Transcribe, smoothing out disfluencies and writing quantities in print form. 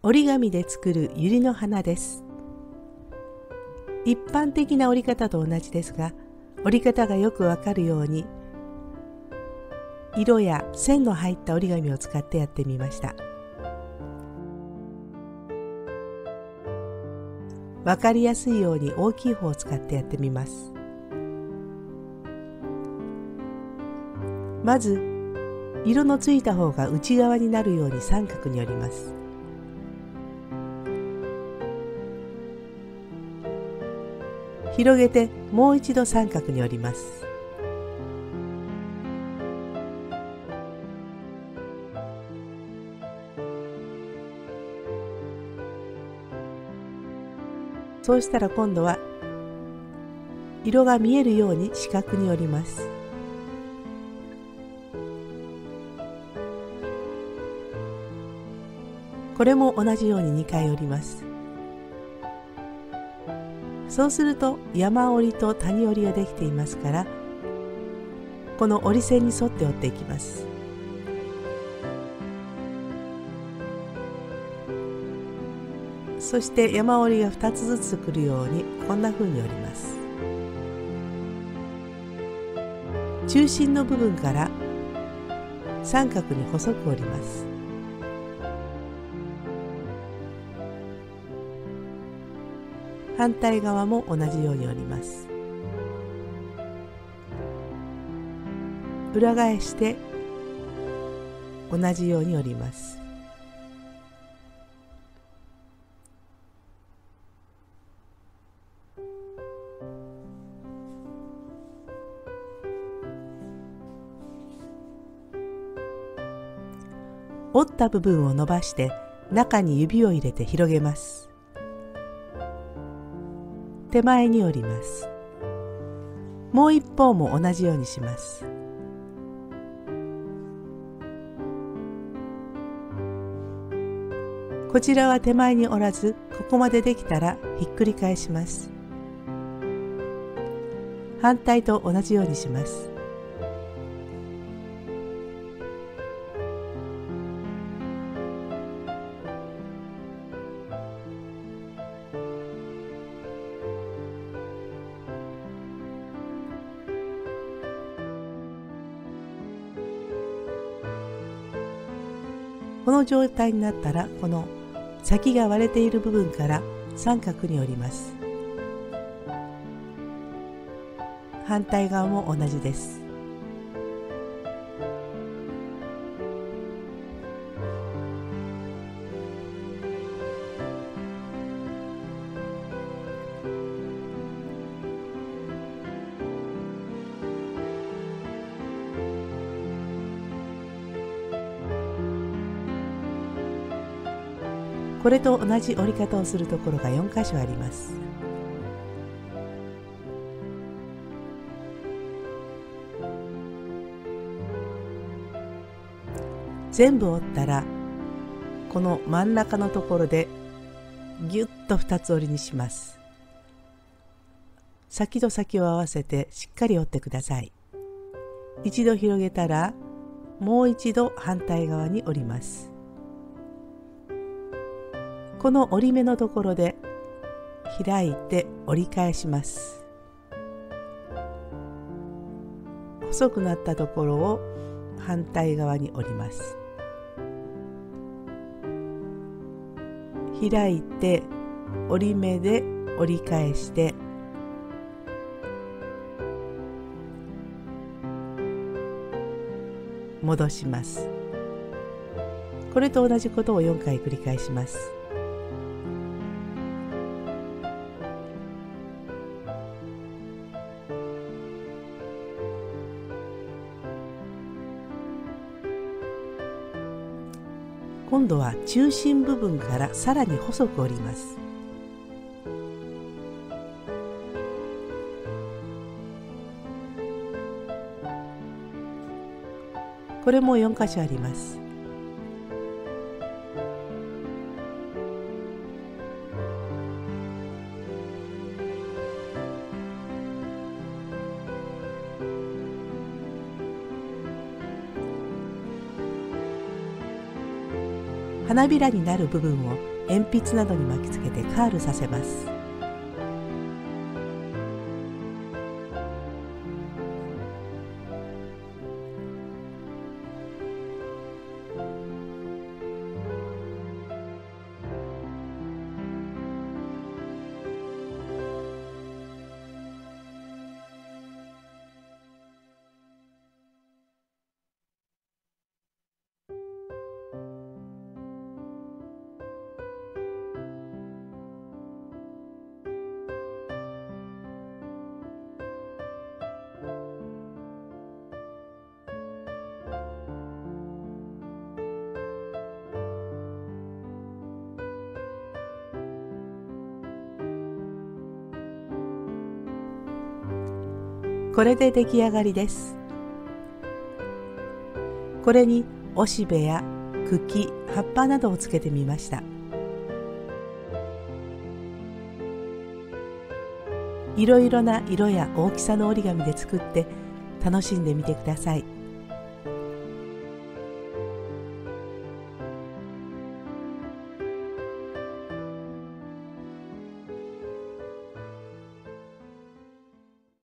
折り紙で作る百合の花です。一般的な折り方と同じですが、折り方がよくわかるように色や線の入った折り紙を使ってやってみました。わかりやすいように大きい方を使ってやってみます。まず色のついた方が内側になるように三角に折ります。広げてもう一度三角に折ります。そうしたら今度は色が見えるように四角に折ります。これも同じように2回折ります。そうすると山折りと谷折りができていますから、この折り線に沿って折っていきます。そして山折りが2つずつくるようにこんな風に折ります。中心の部分から三角に細く折ります。反対側も同じように折ります。裏返して同じように折ります。折った部分を伸ばして中に指を入れて広げます。手前に折ります。もう一方も同じようにします。こちらは手前に折らず、ここまでできたらひっくり返します。反対と同じようにします。この状態になったら、この先が割れている部分から三角に折ります。反対側も同じです。これと同じ折り方をするところが4箇所あります。全部折ったら、この真ん中のところでぎゅっと2つ折りにします。先と先を合わせてしっかり折ってください。一度広げたら、もう一度反対側に折ります。この折り目のところで開いて折り返します。細くなったところを反対側に折ります。開いて折り目で折り返して戻します。これと同じことを4回繰り返します。今度は中心部分からさらに細く折ります。これも4箇所あります。花びらになる部分を鉛筆などに巻きつけてカールさせます。これで出来上がりです。これにおしべや茎、葉っぱなどをつけてみました。いろいろな色や大きさの折り紙で作って楽しんでみてください。